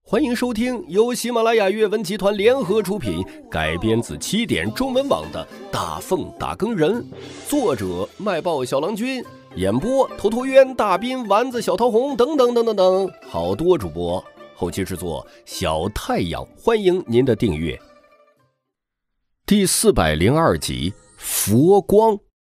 欢迎收听由喜马拉雅阅文集团联合出品，改编自起点中文网的《大奉打更人》，作者卖报小郎君，演播头陀渊、大斌、丸子、小桃红等等等等等，好多主播，后期制作小太阳，欢迎您的订阅。第402集，佛光。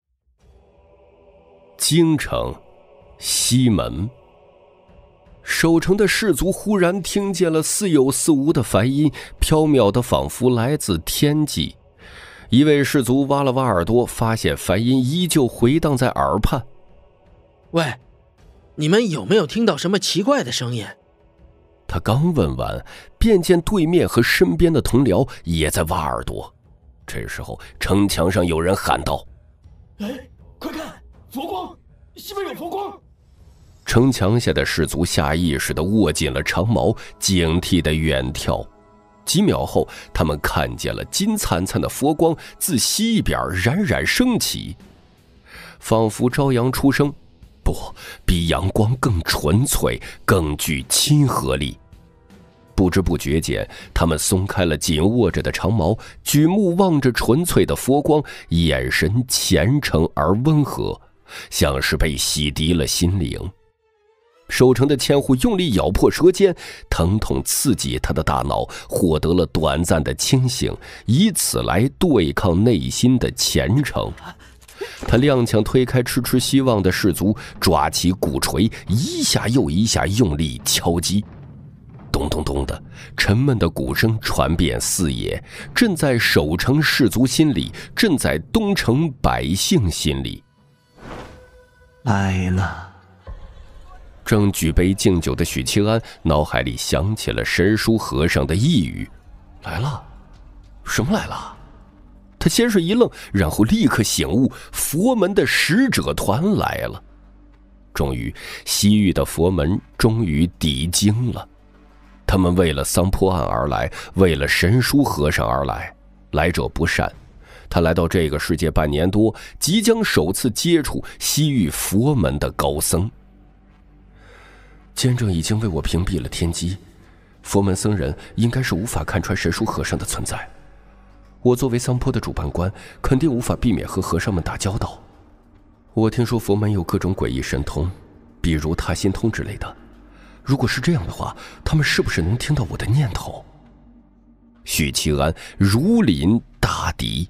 京城西门，守城的士卒忽然听见了似有似无的梵音，飘渺的仿佛来自天际。一位士卒挖了挖耳朵，发现梵音依旧回荡在耳畔。 喂，你们有没有听到什么奇怪的声音？ 他刚问完，便见对面和身边的同僚也在挖耳朵。这时候城墙上有人喊道： 哎，快看，佛光，西边有佛光！ 城墙下的士卒下意识地握紧了长矛，警惕地远眺。几秒后，他们看见了金灿灿的佛光自西边冉冉升起，仿佛朝阳初升，不，比阳光更纯粹，更具亲和力。不知不觉间，他们松开了紧握着的长矛，举目望着纯粹的佛光，眼神虔诚而温和，像是被洗涤了心灵。守城的千户用力咬破舌尖，疼痛刺激他的大脑，获得了短暂的清醒，以此来对抗内心的虔诚。他踉跄推开痴痴希望的士卒，抓起鼓槌，一下又一下用力敲击。咚咚咚的沉闷的鼓声传遍四野，震在守城士卒心里，震在东城百姓心里。 来了。 正举杯敬酒的许七安脑海里想起了神书和尚的呓语：来了？什么来了？他先是一愣，然后立刻醒悟，佛门的使者团来了。终于，西域的佛门终于抵京了。他们为了桑坡案而来，为了神书和尚而来，来者不善。他来到这个世界半年多，即将首次接触西域佛门的高僧。监正已经为我屏蔽了天机，佛门僧人应该是无法看穿神书和尚的存在。我作为桑坡的主办官，肯定无法避免和和尚们打交道。我听说佛门有各种诡异神通，比如他心通之类的。如果是这样的话，他们是不是能听到我的念头？许七安如临大敌。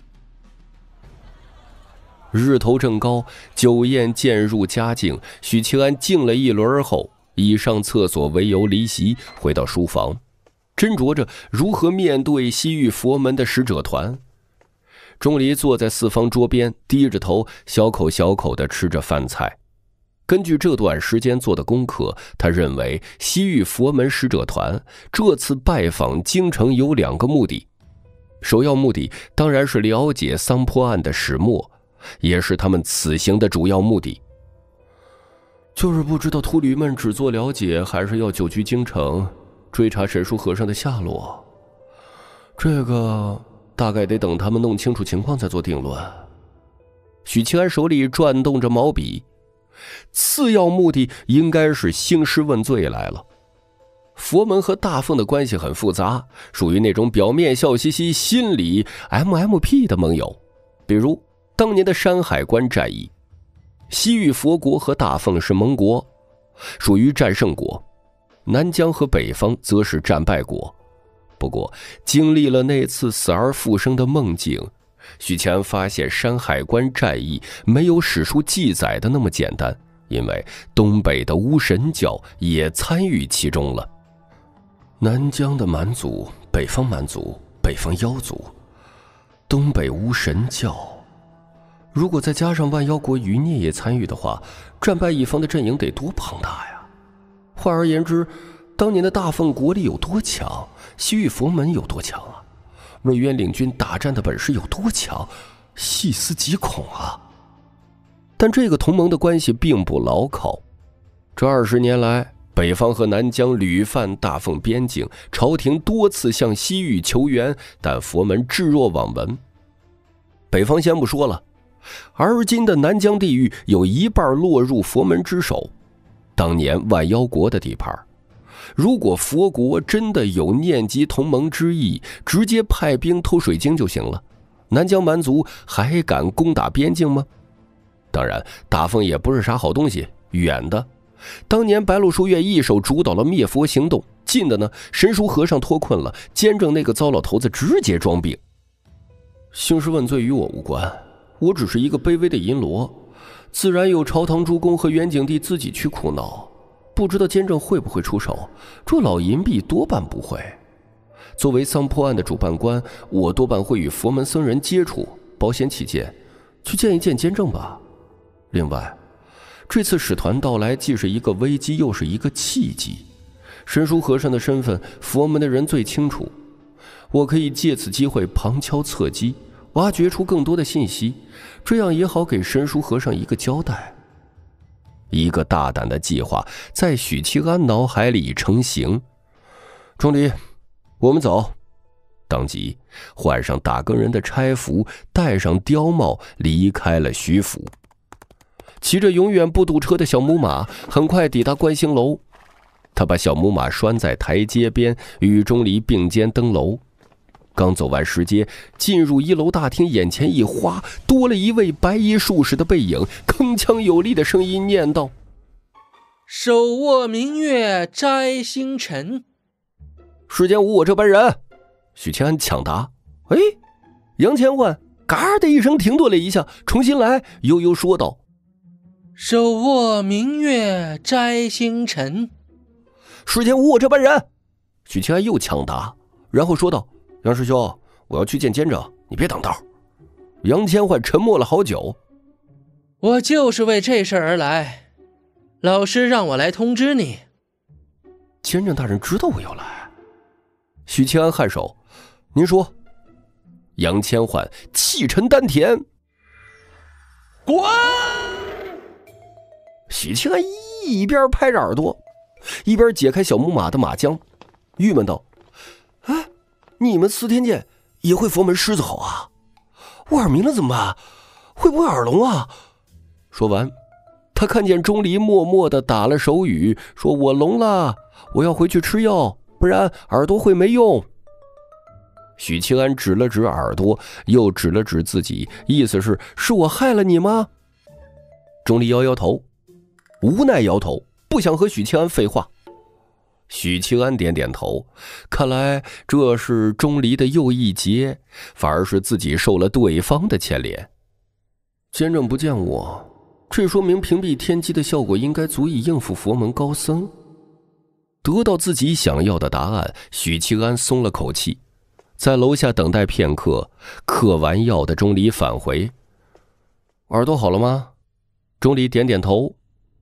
日头正高，酒宴渐入佳境。许七安敬了一轮后，以上厕所为由离席，回到书房，斟酌着如何面对西域佛门的使者团。钟离坐在四方桌边，低着头，小口小口地吃着饭菜。根据这段时间做的功课，他认为西域佛门使者团这次拜访京城有2个目的。首要目的当然是了解桑坡案的始末，也是他们此行的主要目的。就是不知道秃驴们只做了解，还是要久居京城追查神书和尚的下落。这个大概得等他们弄清楚情况再做定论。许七安手里转动着毛笔，次要目的应该是兴师问罪来了。佛门和大奉的关系很复杂，属于那种表面笑嘻嘻，心里 MMP 的盟友。比如当年的山海关战役，西域佛国和大奉是盟国，属于战胜国，南疆和北方则是战败国。不过经历了那次死而复生的梦境，许七安发现山海关战役没有史书记载的那么简单，因为东北的巫神教也参与其中了。南疆的蛮族，北方蛮族，北方妖族，东北巫神教，如果再加上万妖国余孽也参与的话，战败一方的阵营得多庞大呀！换而言之，当年的大奉国力有多强，西域佛门有多强啊？魏渊领军打战的本事有多强，细思极恐啊！但这个同盟的关系并不牢靠。这20年来，北方和南疆屡犯大奉边境，朝廷多次向西域求援，但佛门置若罔闻。北方先不说了，而今的南疆地域有一半落入佛门之手，当年万妖国的地盘。 如果佛国真的有念及同盟之意，直接派兵偷水晶就行了。南疆蛮族还敢攻打边境吗？当然，大风也不是啥好东西，远的。当年白鹿书院一手主导了灭佛行动，近的呢，神书和尚脱困了，监正那个糟老头子直接装病。兴师问罪与我无关，我只是一个卑微的银罗，自然有朝堂诸公和元景帝自己去苦恼。不知道监正会不会出手，这老银币多半不会。作为桑坡案的主办官，我多半会与佛门僧人接触，保险起见，去见一见监正吧。另外，这次使团到来既是一个危机，又是一个契机。神书和尚的身份，佛门的人最清楚，我可以借此机会旁敲侧击，挖掘出更多的信息，这样也好给神书和尚一个交代。一个大胆的计划在许七安脑海里成型。钟离，我们走。当即换上打更人的差服，戴上貂帽，离开了徐府。骑着永远不堵车的小母马，很快抵达观星楼。他把小母马拴在台阶边，与钟离并肩登楼。刚走完石阶，进入一楼大厅，眼前一花，多了一位白衣术士的背影，铿锵有力的声音念道： 手握明月摘星辰。 世间无我这般人。许七安抢答。哎，杨千万嘎的一声停顿了一下，重新来，悠悠说道： 手握明月摘星辰。 世间无我这般人。许七安又抢答，然后说道：杨师兄，我要去见监正，你别挡道。杨千焕沉默了好久。 我就是为这事而来，老师让我来通知你。 监正大人知道我要来。许七安颔首，您说。杨千焕气沉丹田， 滚！ 许七安一边拍着耳朵，一边解开小母马的马缰，郁闷道：哎，你们司天监也会佛门狮子吼啊？我耳鸣了怎么办？会不会耳聋啊？说完，他看见钟离默默地打了手语，说我聋了，我要回去吃药，不然耳朵会没用。许七安指了指耳朵，又指了指自己，意思是我害了你吗？钟离摇摇头，无奈摇头，不想和许七安废话。许七安点点头，看来这是钟离的又一劫，反而是自己受了对方的牵连。监正不见我，这说明屏蔽天机的效果应该足以应付佛门高僧。得到自己想要的答案，许七安松了口气，在楼下等待片刻。嗑完药的钟离返回。耳朵好了吗？钟离点点头。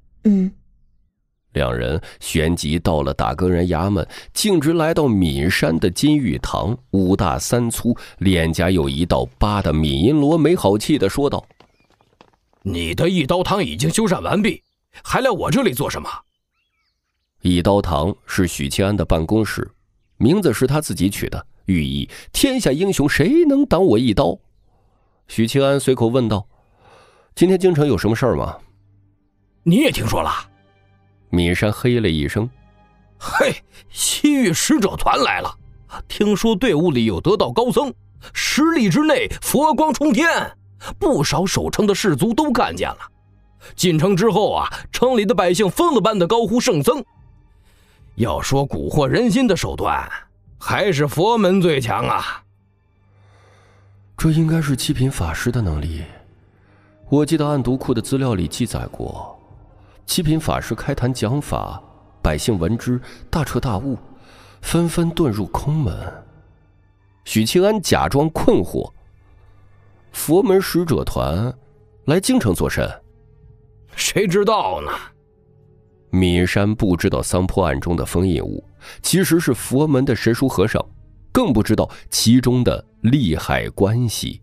两人旋即到了打更人衙门，径直来到岷山的金玉堂。五大三粗，脸颊有一道疤的闵银罗没好气地说道： 你的一刀堂已经修缮完毕，还来我这里做什么？ 一刀堂是许七安的办公室，名字是他自己取的，寓意天下英雄谁能挡我一刀。许七安随口问道：今天京城有什么事儿吗？ 你也听说了？ 岷山嘿了一声： 嘿，西域使者团来了，听说队伍里有得道高僧，10里之内佛光冲天，不少守城的士卒都看见了。进城之后啊，城里的百姓疯了般的高呼圣僧。要说蛊惑人心的手段，还是佛门最强啊。 这应该是七品法师的能力。我记得暗读库的资料里记载过，七品法师开坛讲法，百姓闻之大彻大悟，纷纷遁入空门。许七安假装困惑：佛门使者团来京城做甚？ 谁知道呢？ 岷山不知道桑坡案中的封印物其实是佛门的神书和尚，更不知道其中的利害关系。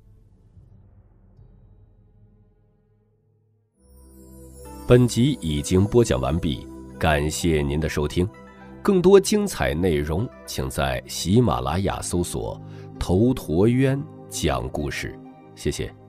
本集已经播讲完毕，感谢您的收听。更多精彩内容，请在喜马拉雅搜索“头陀渊讲故事”。谢谢。